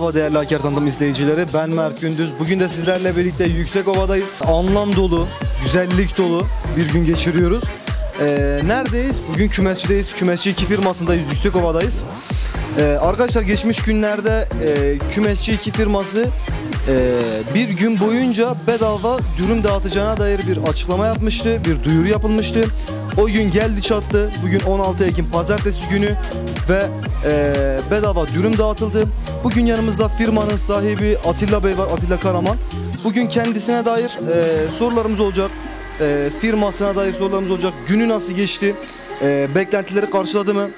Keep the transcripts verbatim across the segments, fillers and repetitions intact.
Merhaba değerli Haker Tanıtım izleyicileri, ben Mert Gündüz. Bugün de sizlerle birlikte Yüksekova'dayız. Anlam dolu, güzellik dolu bir gün geçiriyoruz. Ee, neredeyiz? Bugün kümesçideyiz. Kümesçi iki firmasındayız, Yüksekova'dayız. Ee, arkadaşlar geçmiş günlerde e, Kümesçi iki firması e, bir gün boyunca bedava dürüm dağıtacağına dair bir açıklama yapmıştı, bir duyuru yapılmıştı. O gün geldi çattı. Bugün on altı Ekim Pazartesi günü ve e, bedava dürüm dağıtıldı. Bugün yanımızda firmanın sahibi Atilla Bey var, Atilla Karaman. Bugün kendisine dair e, sorularımız olacak. E, firmasına dair sorularımız olacak. Günü nasıl geçti? E, beklentileri karşıladı mı?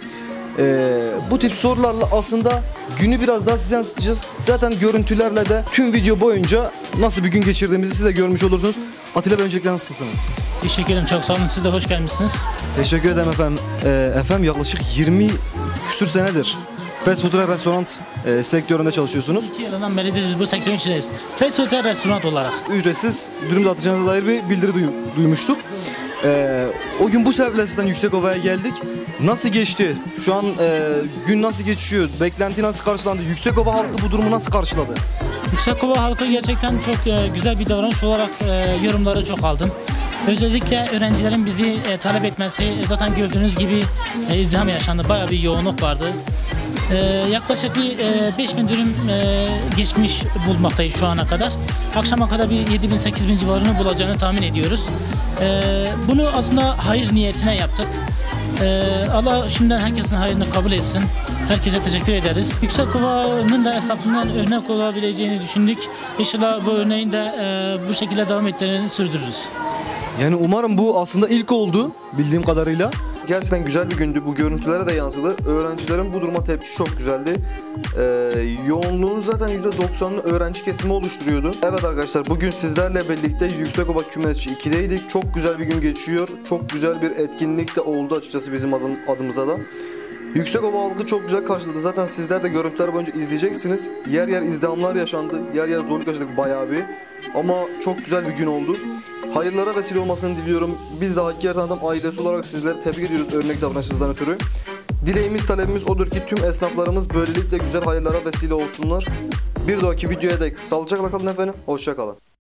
E, bu tip sorularla aslında günü biraz daha size yansıtacağız. Zaten görüntülerle de tüm video boyunca nasıl bir gün geçirdiğimizi siz de görmüş olursunuz. Atilla Bey, öncelikle nasılsınız? Teşekkür ederim, çok sağ olun. Siz de hoş gelmişsiniz. Teşekkür ederim efendim. E, efendim yaklaşık yirmi küsür senedir fast food ve restoran e, sektöründe çalışıyorsunuz. iki yıldan beridir biz bu sektörün içindeyiz. Fast food ve restoran olarak. Ücretsiz dürüm dağıtacağınıza dair bir bildiri duy duymuştuk. Ee, o gün bu sebeple sizden Yüksekova'ya geldik. Nasıl geçti? Şu an e, gün nasıl geçiyor? Beklenti nasıl karşılandı? Yüksekova halkı bu durumu nasıl karşıladı? Yüksekova halkı gerçekten çok e, güzel bir davranış olarak e, yorumları çok aldım. Özellikle öğrencilerin bizi e, talep etmesi, e, zaten gördüğünüz gibi e, izdiham yaşandı. Bayağı bir yoğunluk vardı. E, yaklaşık bir e, beş bin dürüm e, geçmiş bulmaktayız şu ana kadar. Akşama kadar bir yedi bin sekiz bin civarını bulacağını tahmin ediyoruz. E, bunu aslında hayır niyetine yaptık. Ee, Allah şimdiden herkesin hayrını kabul etsin. Herkese teşekkür ederiz. Yüksekova'nın da esnafından örnek olabileceğini düşündük. İnşallah bu örneğin de e, bu şekilde devam ettiklerini sürdürürüz. Yani umarım bu aslında ilk oldu bildiğim kadarıyla. Gerçekten güzel bir gündü. Bu görüntülere de yansıdı. Öğrencilerin bu duruma tepkisi çok güzeldi. Ee, yoğunluğun zaten yüzde doksanını öğrenci kesimi oluşturuyordu. Evet arkadaşlar, bugün sizlerle birlikte Yüksekova Kümesçi iki'deydik. Çok güzel bir gün geçiyor. Çok güzel bir etkinlik de oldu açıkçası bizim adımıza da. Yüksekova halkı çok güzel karşıladı. Zaten sizler de görüntüler boyunca izleyeceksiniz. Yer yer izdihamlar yaşandı. Yer yer zorluk yaşadık bayağı bir. Ama çok güzel bir gün oldu. Hayırlara vesile olmasını diliyorum. Biz de Haker Tanıtım ailesi olarak sizleri tebrik ediyoruz örnek davranışınızdan ötürü. Dileğimiz, talebimiz odur ki tüm esnaflarımız böylelikle güzel hayırlara vesile olsunlar. Bir dahaki videoya dek sağlıcakla kalın efendim. Hoşça kalın.